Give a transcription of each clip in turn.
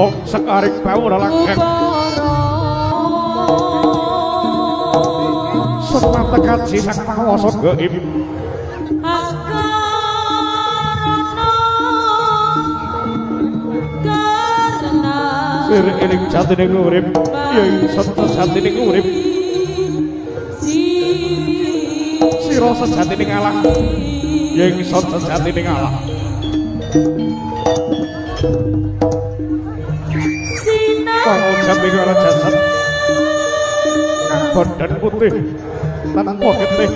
wong sekaring bawur langgeng semata kaji sang pangwasa gaib sir eling jatining urip ya sata jatining urip sira sejatining Allah ya sata jatining Allah kau jambi kala jasad badan putih tanpa getih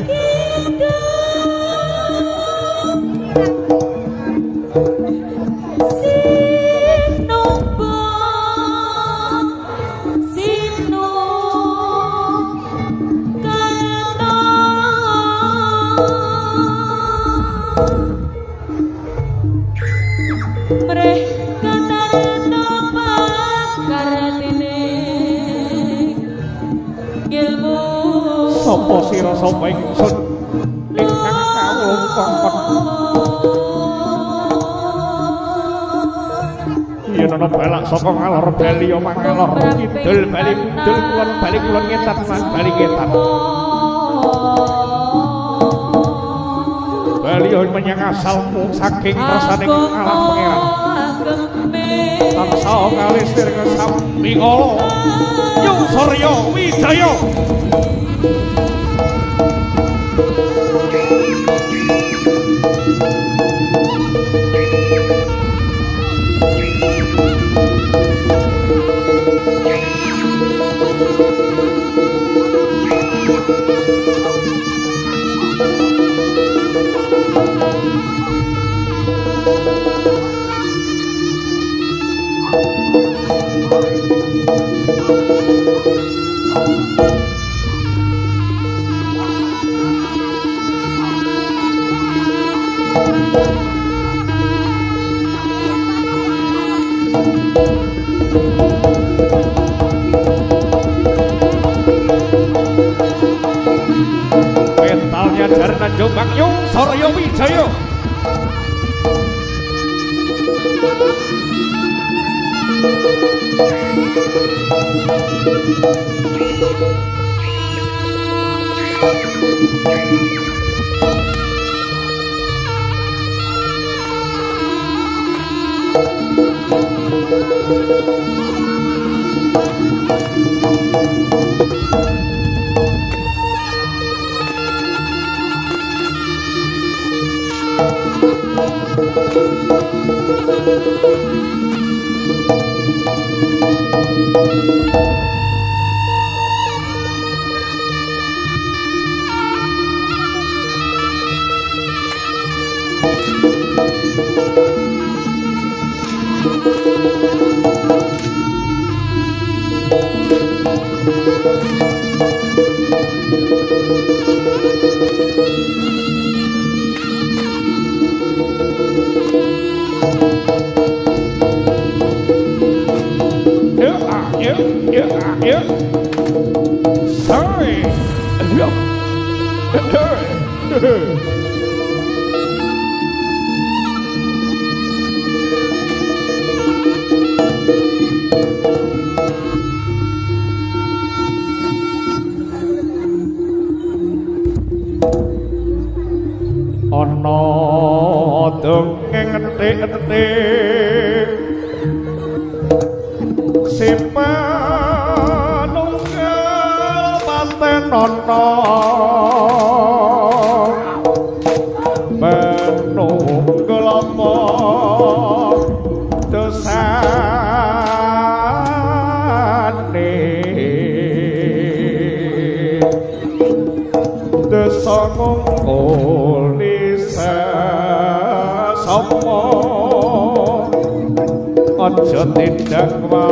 sapa sira sapa ingsun ingkang kawula kongkon yen ana balak saka ngalor bali yo mangalor kidul bali kidul kulon bali kulon ngetan lan bali ngetan bali yo menyang asalmu saking rasaning alam pangeran tansah kalistir kesami kala yung Surya Wijaya mentalnya Jarna Jombang yung Surya Wijaya ana dongeng entik-entik sipanunggal paten ana manunggal apa dosane dosa ngungkul sapa aja tindak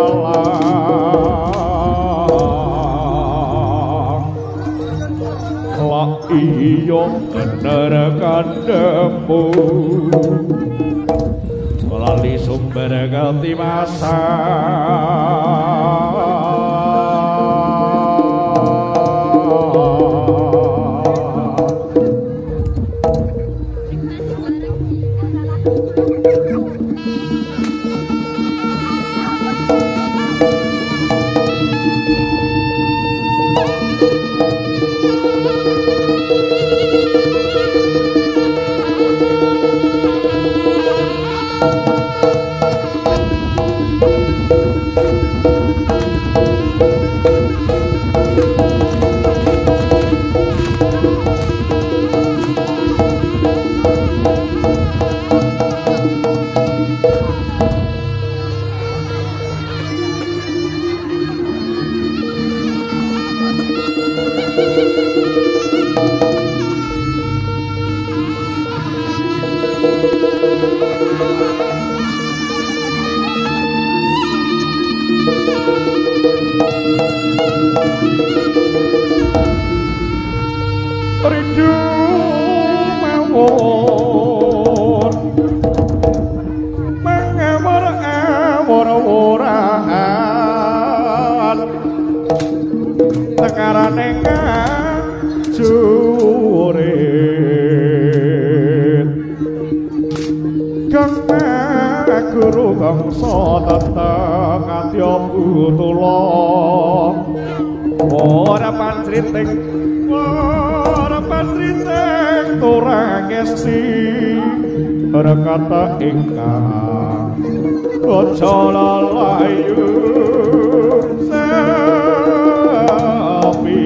walang la iya bener kandhemu lali sumber ganti masa rindu mawon mengamor-amor-orahan tekarane ngajurit kang guru bangsa teteng adya putula ora pancriting turang esti rekata ingkang raja lalayu sapi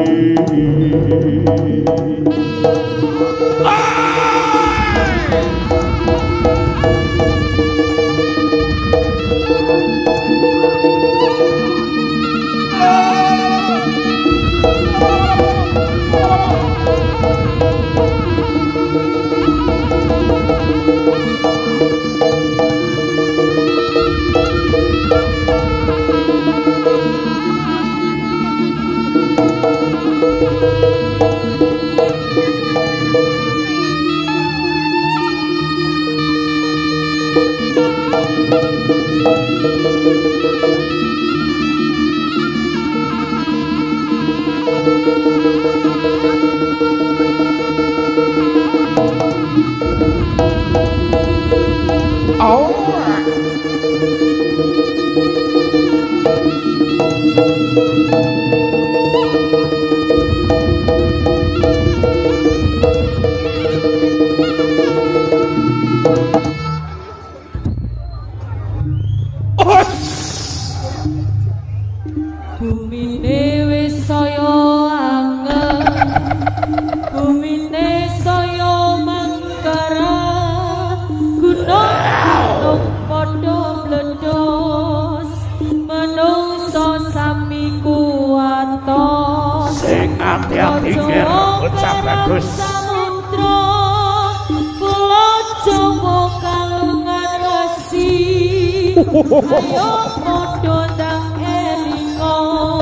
hati-hati ger ucap bagus samudra kula Jawa kalungan wesi ayo padha ndang elinga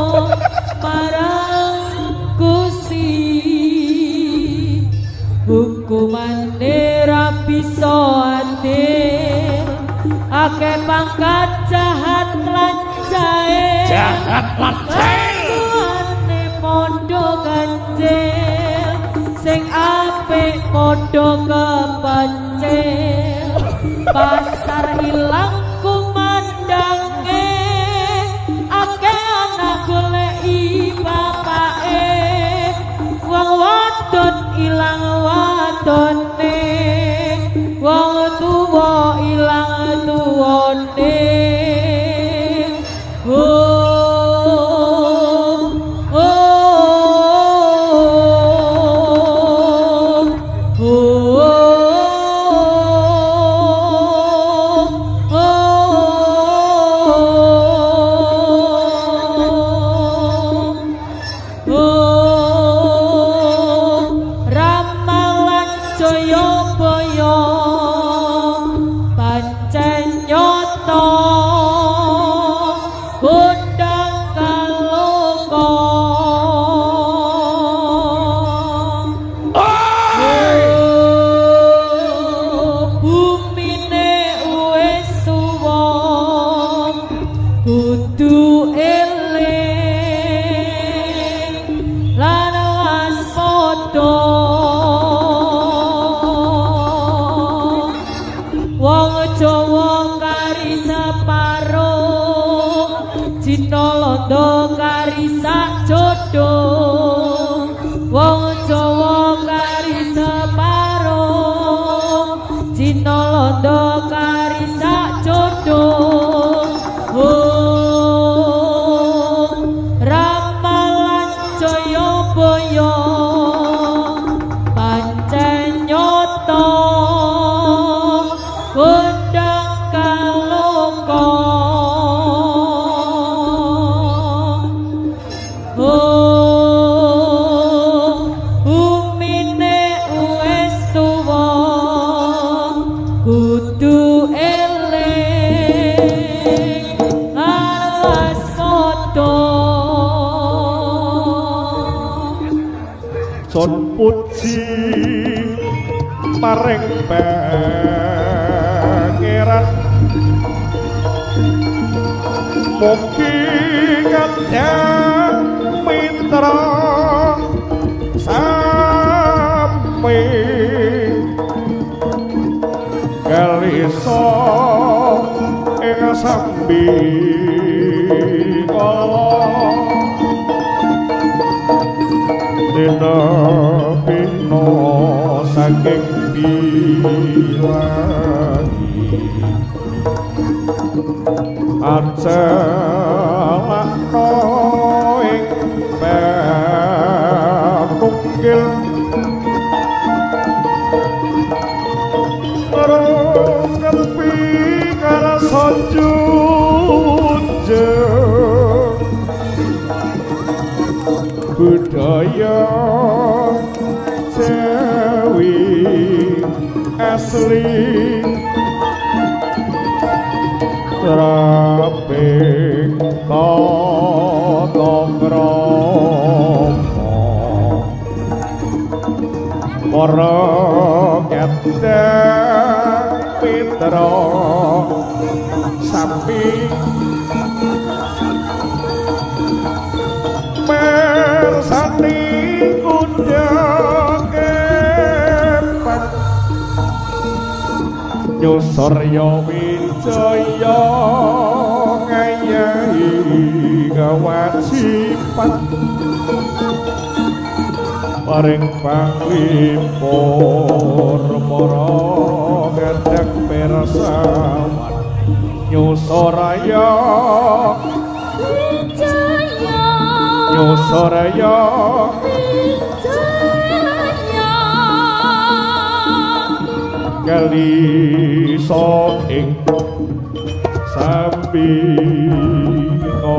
marang Gusti hukumane ra bisa adil akeh pangkat jahat lan jae podo kancil sing apik podo kepancil pasar ilang kumandange akeh anak goleki bapake wong wadon ilang wadone wong tuwa ilang tuwane umine wis suwa mugi kadang mitra sami kalisa ing sambi dina pino saking bilangi ajalakno ing penukil ngerti karasa junjung budaya Jawi asli raping tata krama para kadang mitra sami mersani undang epat nyusurya wijaya ngayahi kewajiban paring panglipur para gedhek pirsawan nyusuraya wijaya nyusuraya wijaya kalisa ing sambika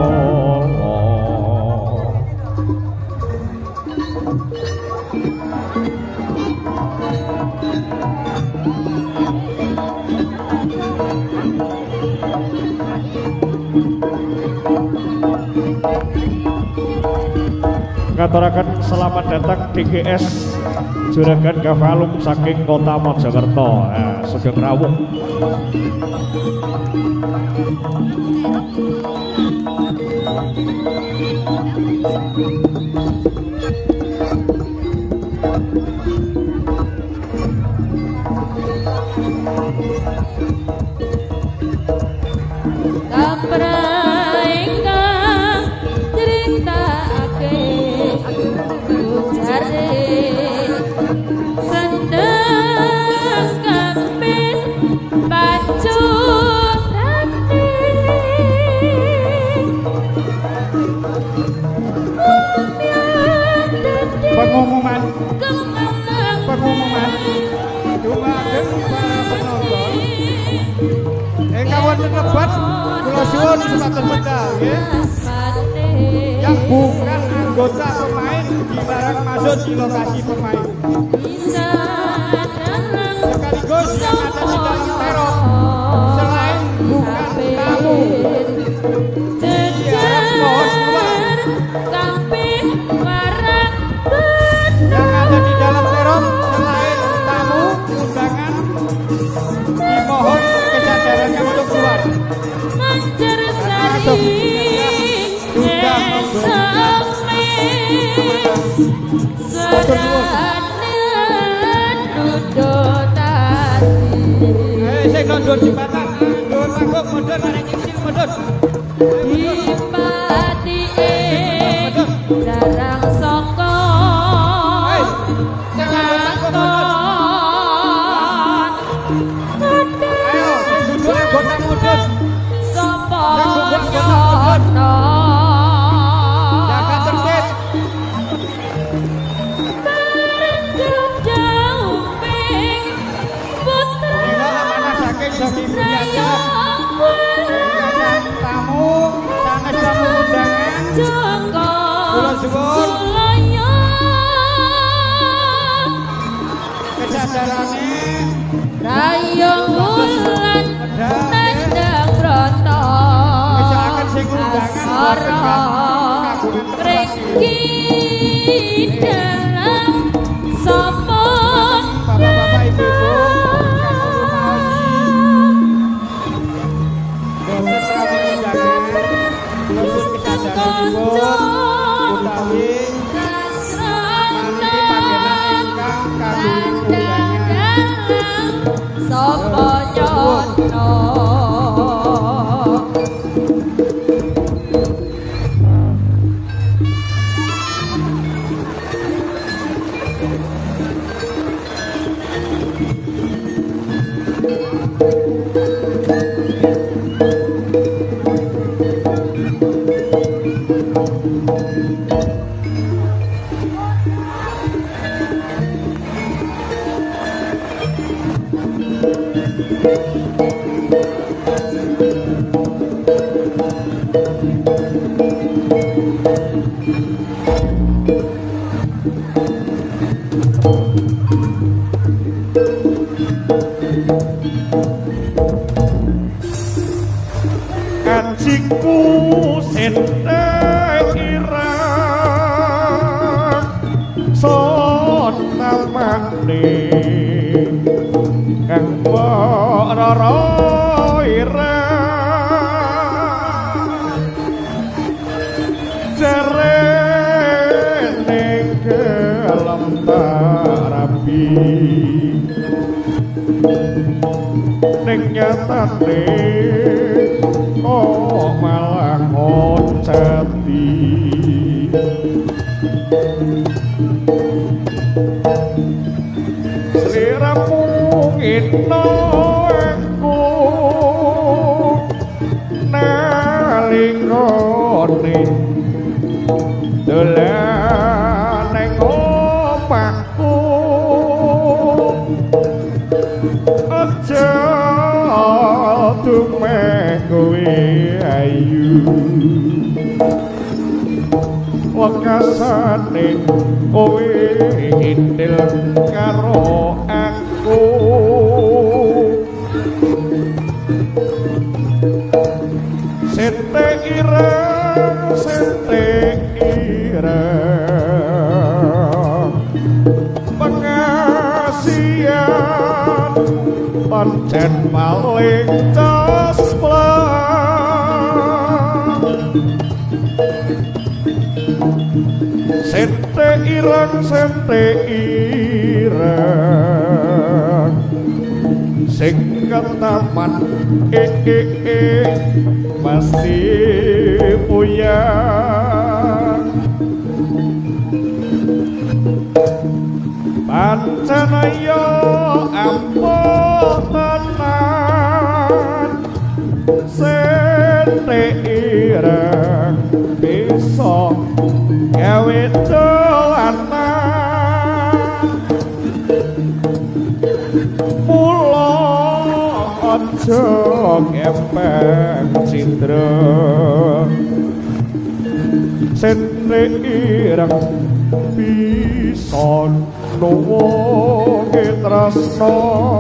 ngaturaken selamat datang DGS Juragan Gavalum saking Kota Mojokerto. Sugeng rawuh. Pengumuman dumaken para penonton ingkang wonten lebat kula suwun supados medal nggih yang bukan anggota pemain dilarang masuk di lokasi pemain sekaligus yang ada di dalam terop selain bukan tamu diharap mohon keluar yang ada di dalam terop selain tamu undangan dimohon kesadarannya untuk keluar masuk sudah saya nonton jembatan nonton mangkuk mundur mari nyicil mundur Dipati jarang soko ayo duduk anggota mundur sopo nyono jaga tertib saking tamu sangat tamu undangan kula suwun kesadarane rayong wulan nandang broto misalkan sing undangan reki dalam sopon bapak-bapak ibu-ibu sapa nyono Kajiku sente irang son namane kang rara irang jarene kelem tarapi ning nyatane kok malah ngoceti sliramu ngino aku nalingone dolan ning omahku aja tumeh kowe ayu wakasane kowe intil karo aku sente ireng pengasian pancen paling cosplang sente ireng sing ketaman pasti puyang pancen ayo amponan sente ireng bisa gawe dolanan mula aja kepeng cindra sente ireng bisa nuwungi tresna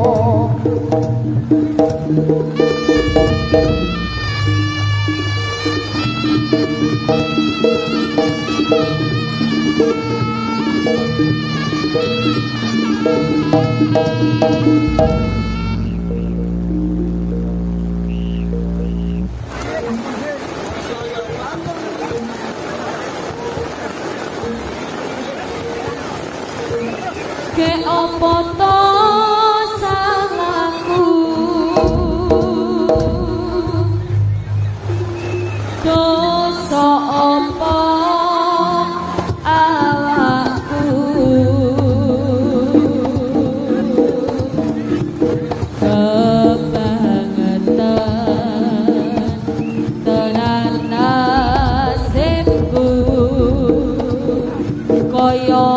ke opo to salahku dosa opo awakku kebangetan tenan nasibku kaya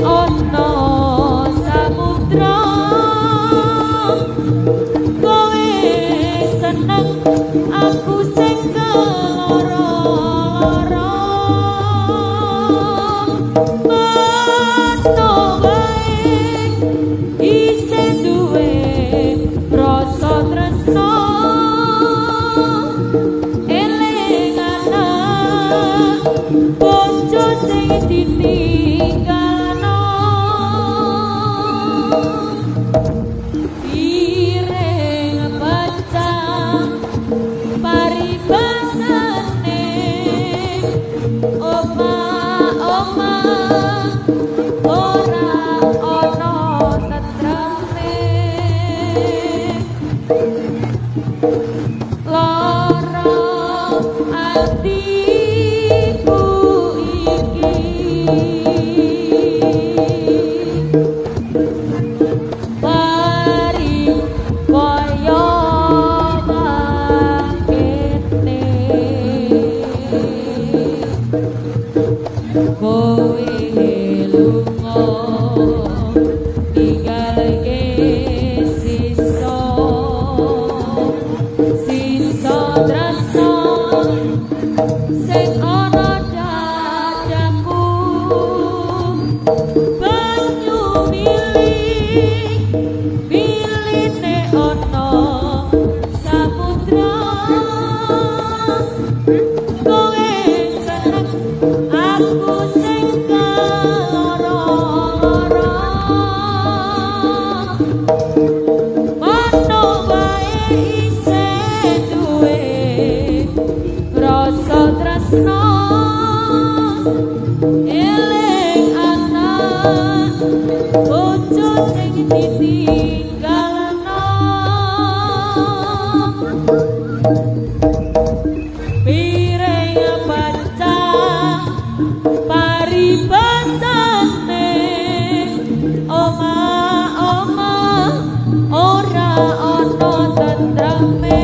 ana samudra kowe seneng aku sing keloro-loro mano wae isih duwe rasa tresno eling anak bojo sing ditinggalno ireng baca paribasane oma ora ana tetrame lara atiku iki mari kaya mangkene kowe lunga ninggalke sisa tresno sing ana dadaku banyu miline ana samudra kowe seneng aku sing keloro-loro mano wae isih duwe rasa tresno eling anak bojo sing ditinggalno pireng baca paribasane oma ora ana tentrame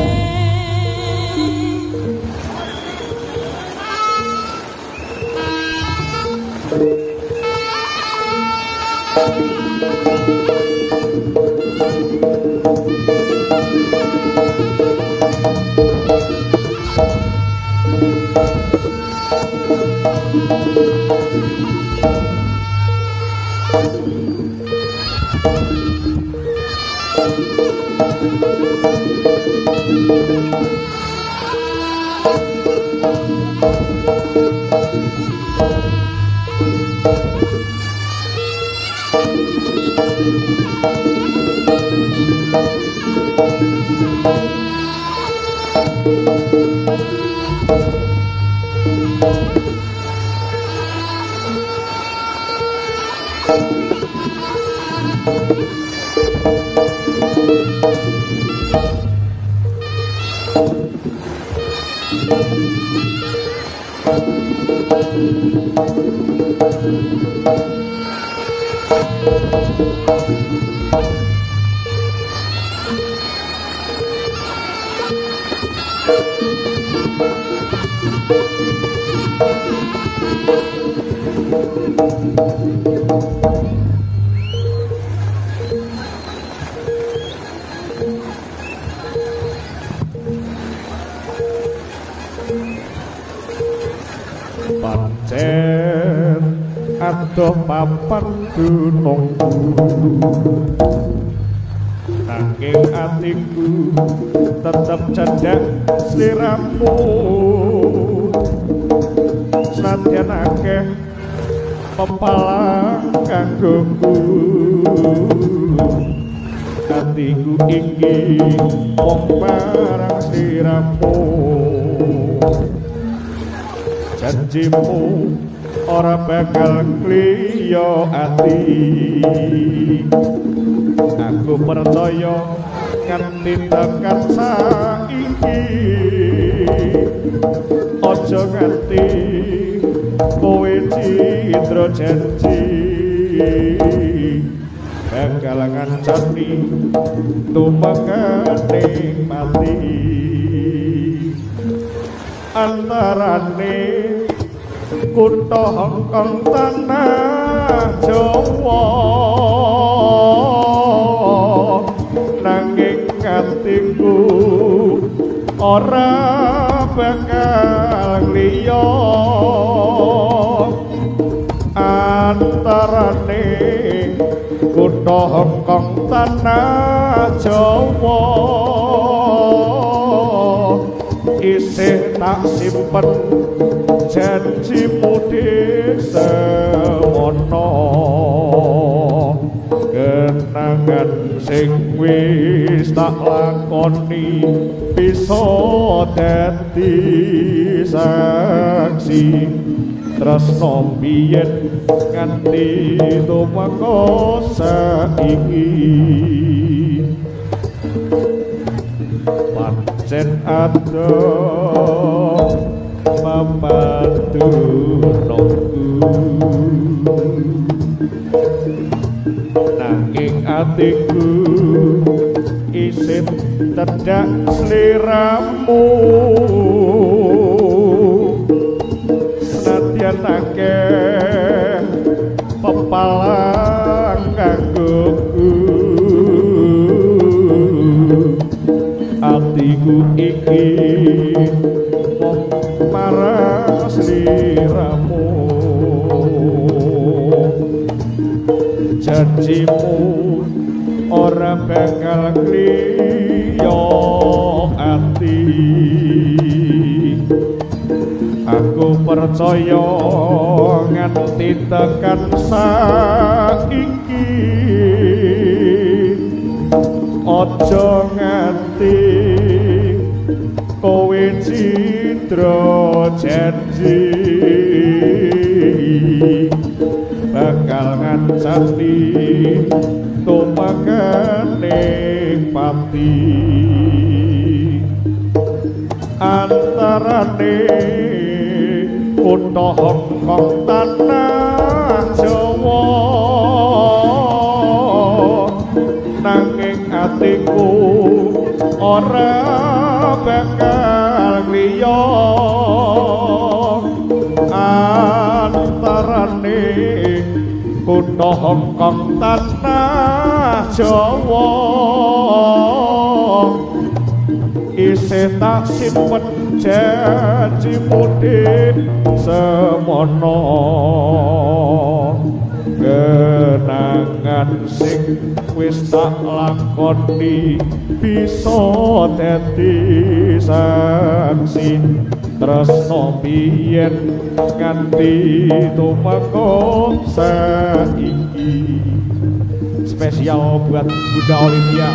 pancen adoh papan gunungku nanging atiku tetep cedhak sliramu senadyan akeh pepalang kanggoku atiku iki wong marang sliramu janjimu ora bakal kliya ati aku percaya nganti tekan saiki aja nganti kowe citra janji bakal ngancani tumekane mati antarane kutha Hongkong tanah Jawa nanging atiku ora bakal liya antarane kutha Hongkong tanah Jawa isih tak simpen janjimu semono kenangan sing wis tak lakoni bisa dadi saksi tresno biyen nganti tumeka saiki pancen adoh membantu nanging atiku isih tedak sliramu senadyan akeh pepalang kanggoku atiku iki mung marang sliramu janjimu ora bakal kliyo ati aku percaya nganti tekan saiki aja nganti kowe citra janji bakal ngancani tumakane pati antarane kutha Hongkong tanah Jawa nanging atiku ora bakal liya antarane kutha Hongkong tanah Jawa isih tak simpen janjimu semono kenangan sing wis tak lakoni bisa dadi saksi tresno biyen nganti tumeka saiki spesial buat Bunda Olivia.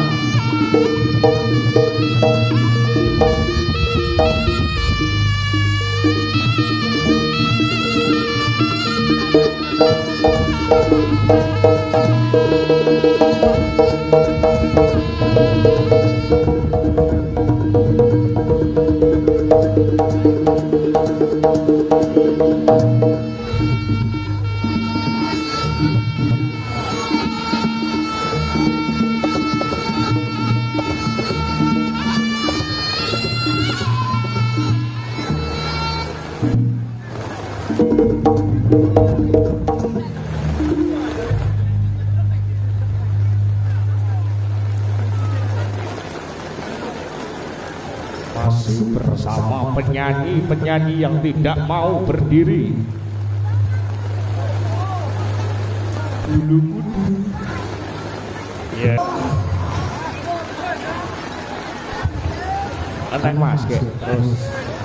Masih bersama penyanyi-penyanyi yang tidak mau berdiri. Bulu-bulu. Ya. Tenang Mas, terus.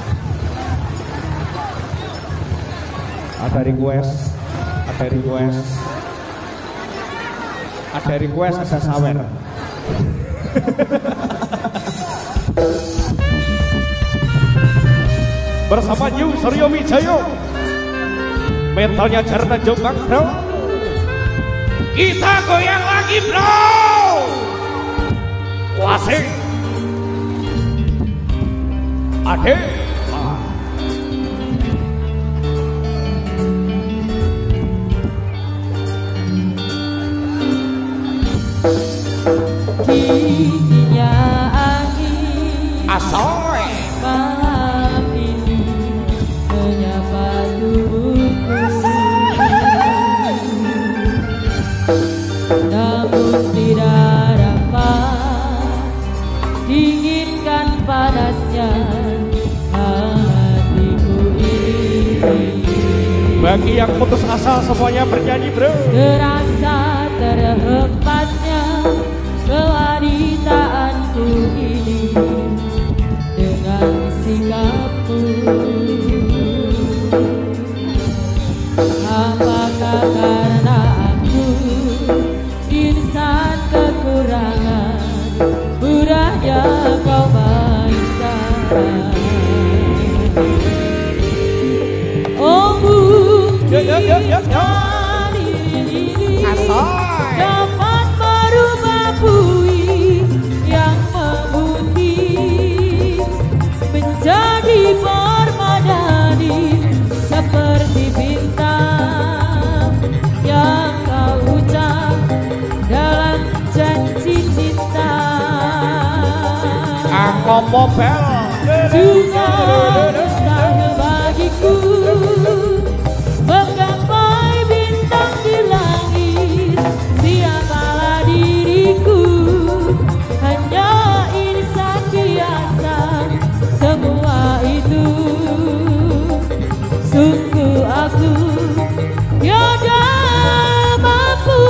Ada request, ada sawer. Bersama New Suryo Wijayo, metalnya Jarna Jombang bro. Kita goyang lagi bro. Wasing Ade Dinginnya angin Asoy malam ini menyapa tubuhku asal semuanya bernyanyi bro. Terasa terhempasnya kewanitaanku ini dengan sikapmu. Apakah karena aku insan kekurangan, mudahnya kau mainkan? Oh mungkin kali ini dapat merubah bui yang memutih menjadi permadani seperti bintang yang kau ucap dalam janji cinta. Aku mobel Juga mustahil bagiku menggapai bintang di langit. Siapalah diriku, hanya insan biasa. Semua itu sungguh aku tiada mampu.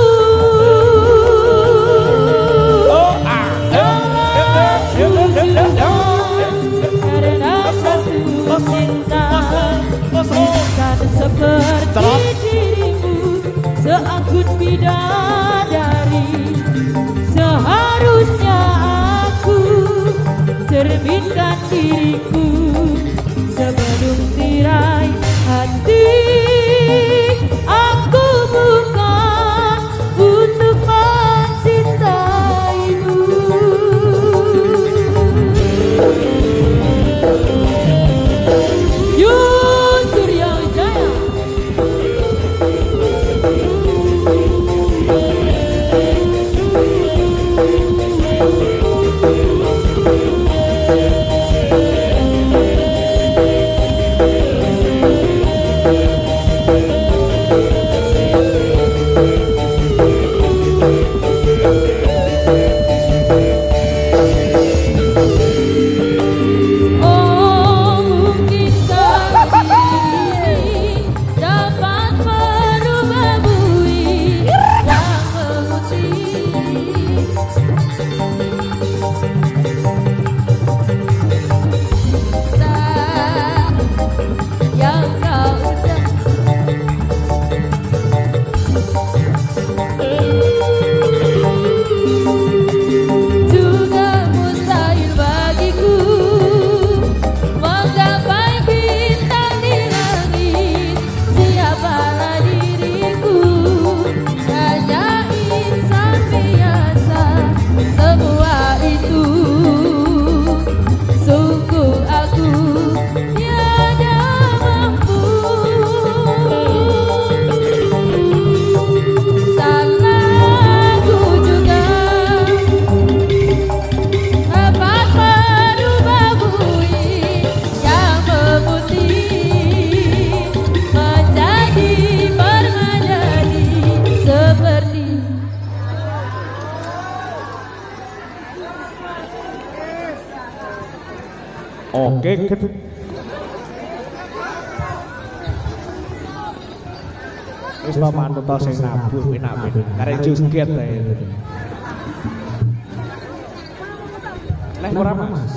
Karena satu cinta insan seperti dirimu, seanggun bidadari. Seharusnya aku cerminkan diriku sebelum tirai hati aku buka untuk mencintaimu. Yus Surya Wijaya. Oh mungkinkah ini dapat merubah bui yang memutih yang kau ucap. Juga mustahil bagiku menggapai bintang di langit. Siapalah diriku, hanya insan biasa. Semua itu sungguh aku tiada mampu. Salahku juga dapat merubah bui yang memutih menjadi permadani seperti. Oke gitu. Wis to manut to sing nabuh enak karek joget ae. Leh ora Mas.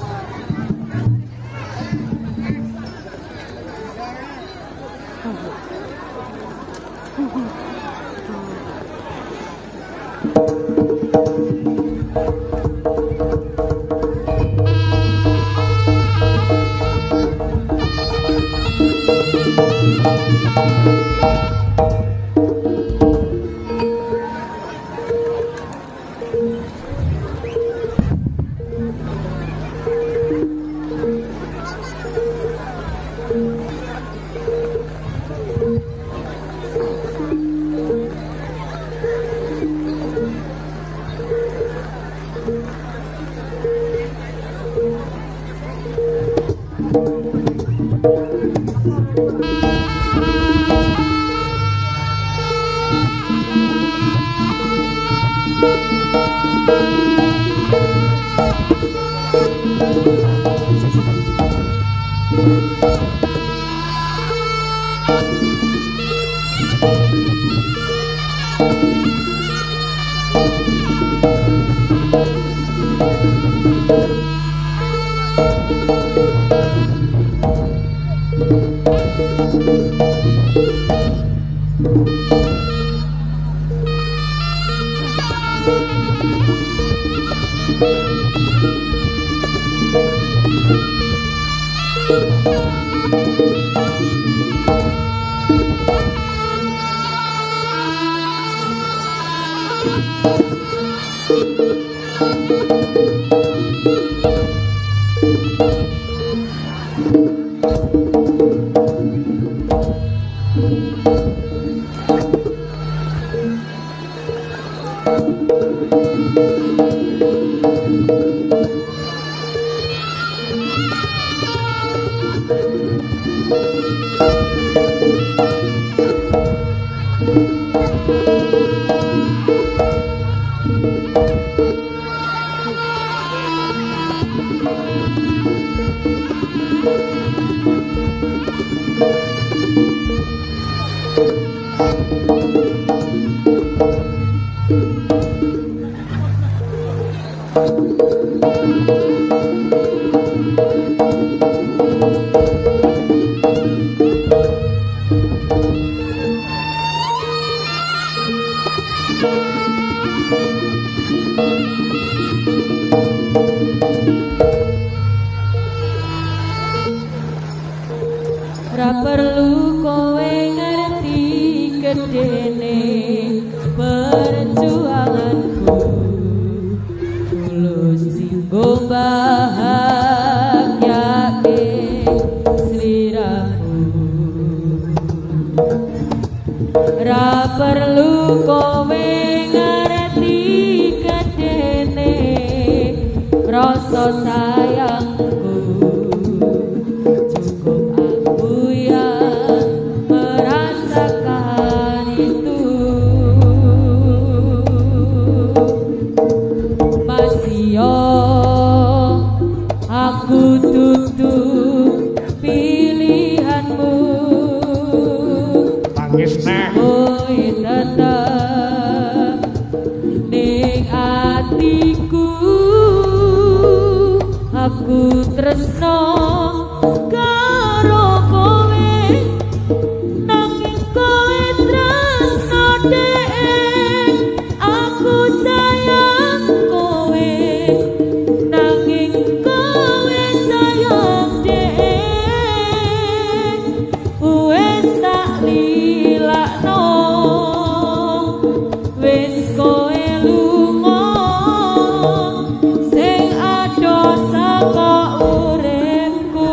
Thank you. Ora perlu kowe ngerti gedene perjuanganku, tulus singgo bahagiake sliramu. Ora perlu kowe ngerti gedene rasa sayangku, aku tutup pilihanmu. Tangis nek Kowe tetep ning atiku, aku tresno karo kowe, nanging kowe tresno dek. Aku sayang kowe, nanging kowe sayang dek. Wes tak lilakno, wes kowe lunga, sing ado saka uripku.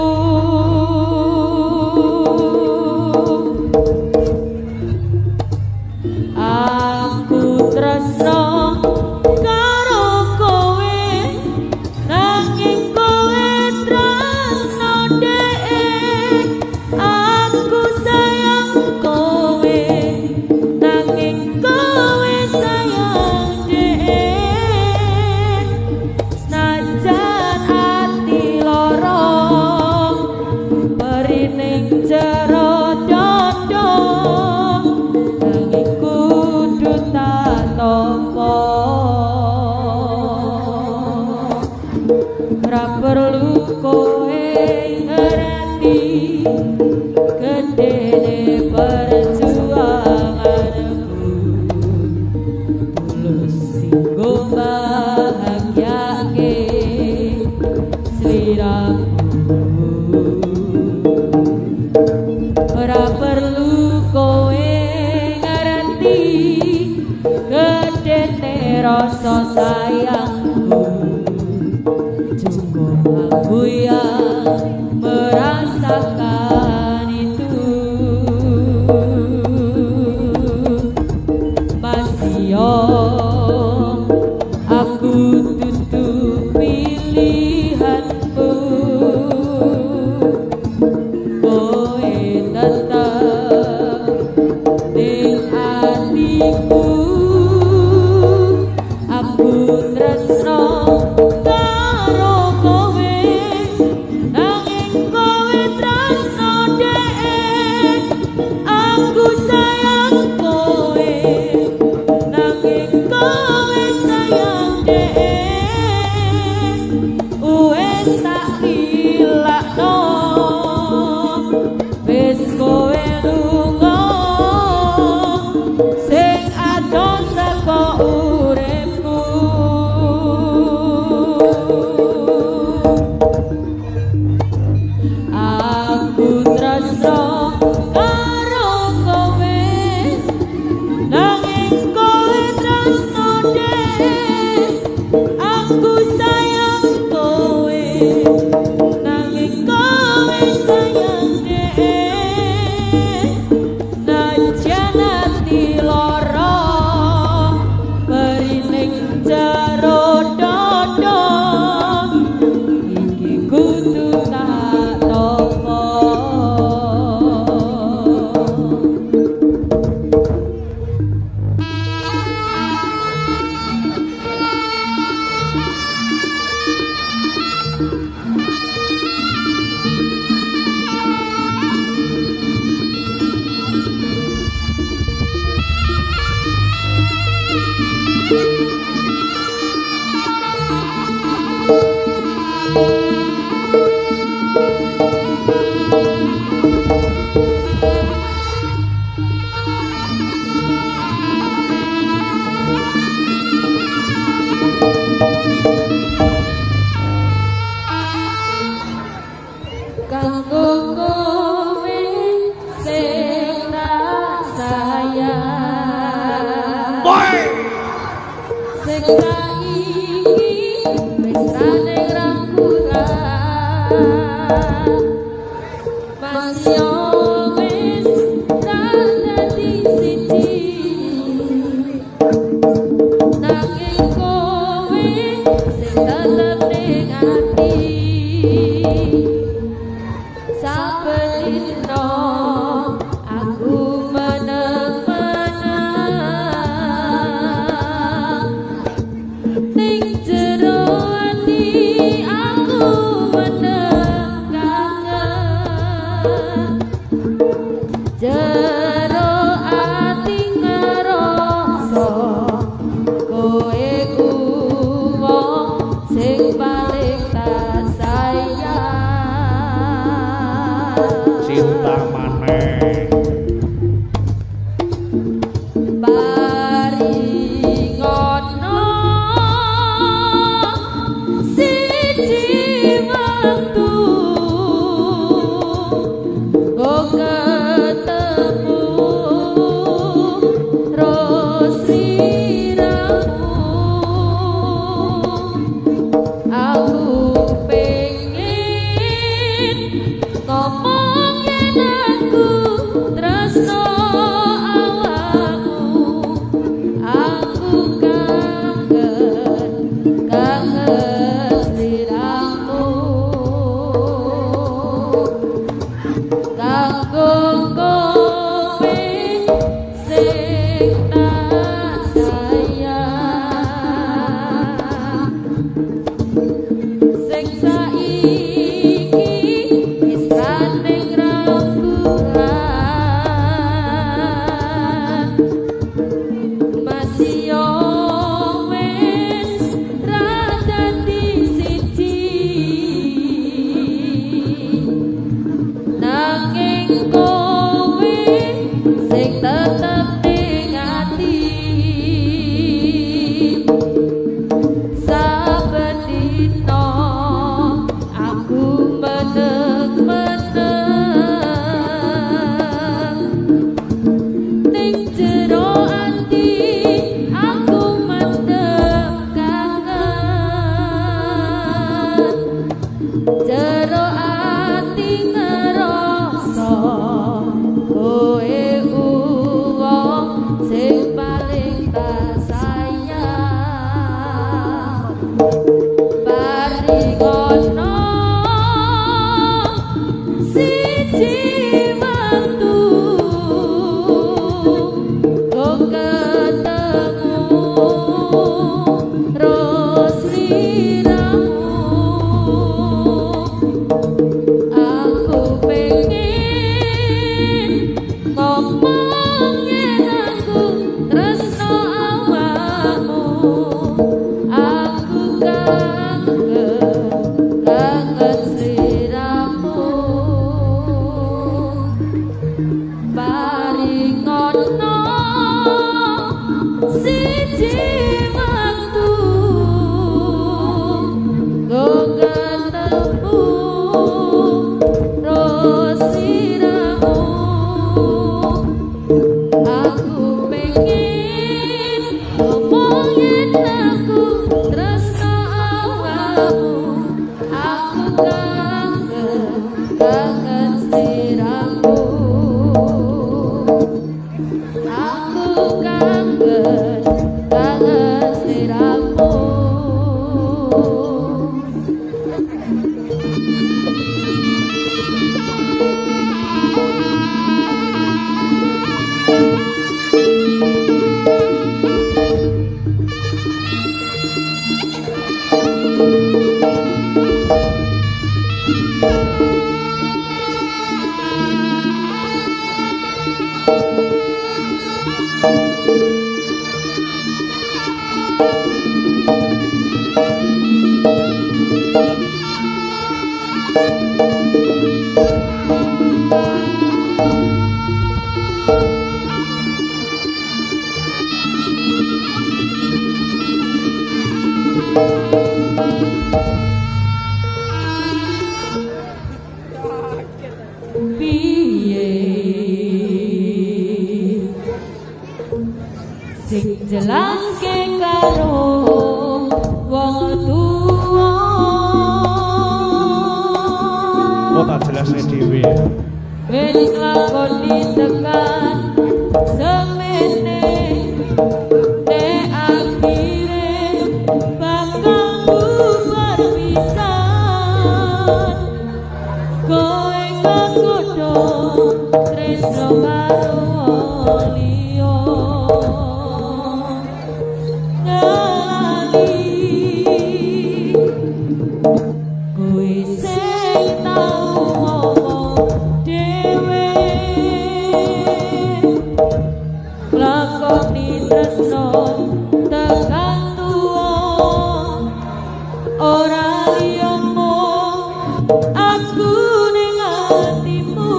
Aku tresno karo kowe, nanging kowe tresno dek. Aku sayang kowe, nanging kowe sayang dek. Senajan ati loro merining jero dodo, nanging kudu tak tampa. Ora perlu kowe ngerti gedene perjuanganku, tulus singgo bahagiake sliramu. Ora perlu kowe ngerti gedene rasa sayangku, cukup aku yang merasakan itu. Masih aku tutup pilihanmu. Kowe tetap ning atiku, aku tresno karo kowe, nanging kowe tresno dek. Aku sayang kowe, nanging kowe sayang dek. Wes tak ilakno, wes kowe lunga, sing ado saka uripku. Kangen Sing jelangke karo wong tuwa. Oh tak jelasne dhewe. Wis lakoni tekan semene nek akhire bakal bubar pisan. Kowe kekodho tresno karo liya. Kowe sing tau ngomong dhewe lakoni tresno tekan tuwa ora liya mung aku ning atimu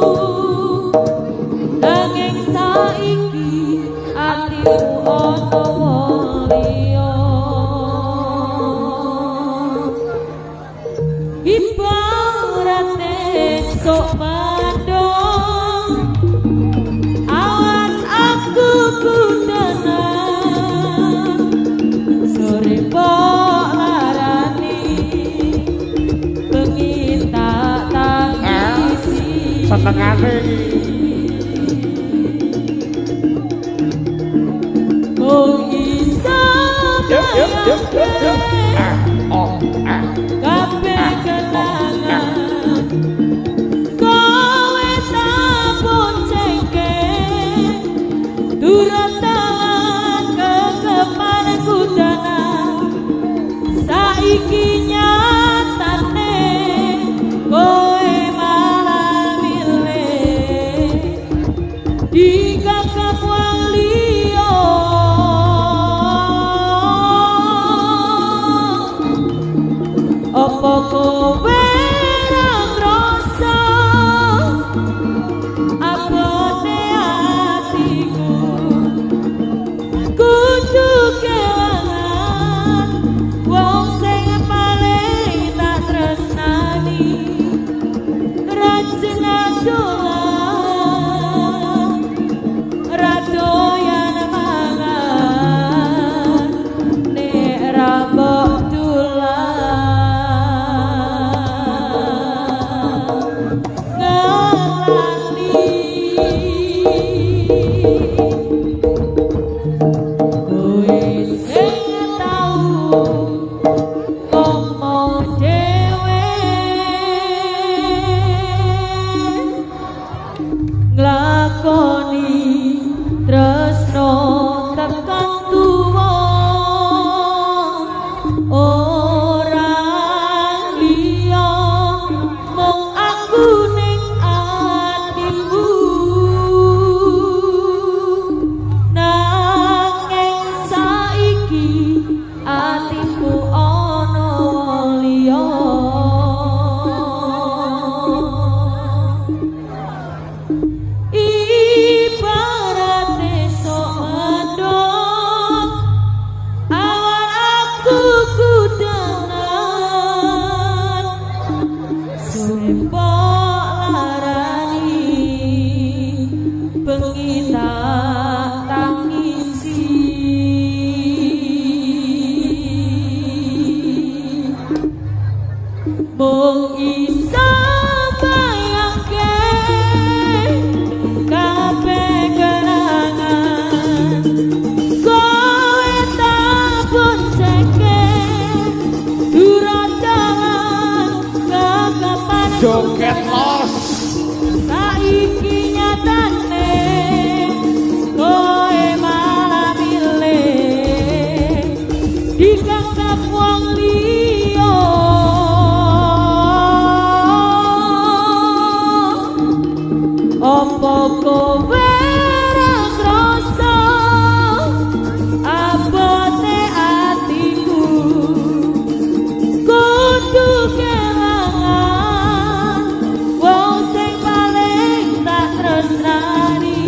nanging saiki atimu ana wong liya. Ibarate sok mandong awan aku kudanan sore pok larani bengi tak tangisi senengane mung iso kabeh kenangan kowe tak boncengke turut tangan kegeman kudanan saiki nyatane kowe malah milih digagap wong liya. Apa kowe ra ngrasa abone atiku kudu kelangan wong sing paling tak tresnani rajin adolan ra doyan mangan nek ra mbok nglakoni tresno tekan tuwa ora liya mung aku ning atimu nanging saiki atimu ana liya. Ibarate sok mandong awan aku kudanan sore pok larani bengi tak tangisi mung iso bayangke kabeh kenangan kowe tak boncengke durung tangan kekapan joget los saiki nyatane kowe malah milih digagap wong liya. Apa kowe ra ngrasa abote atiku kudu kelangan wong sing paling tak tresnani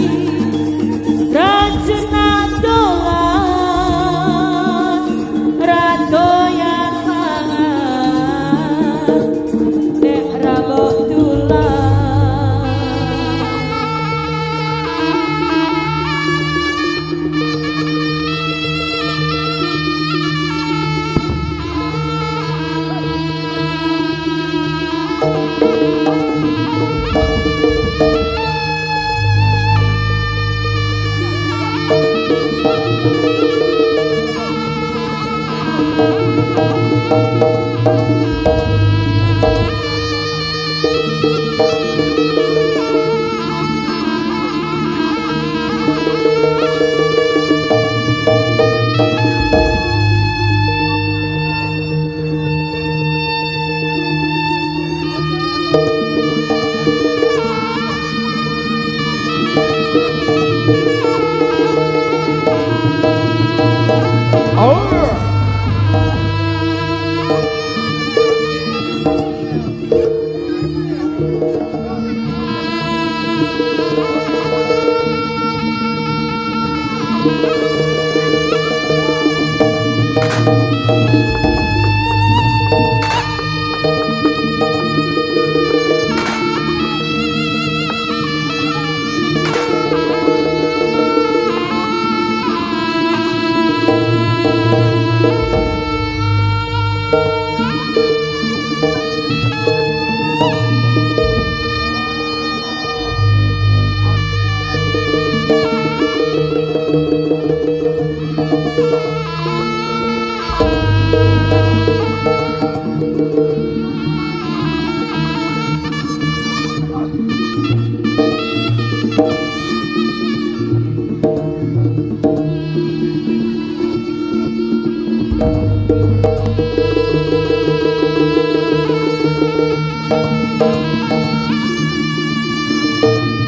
rajin adolan ra doyan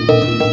Thank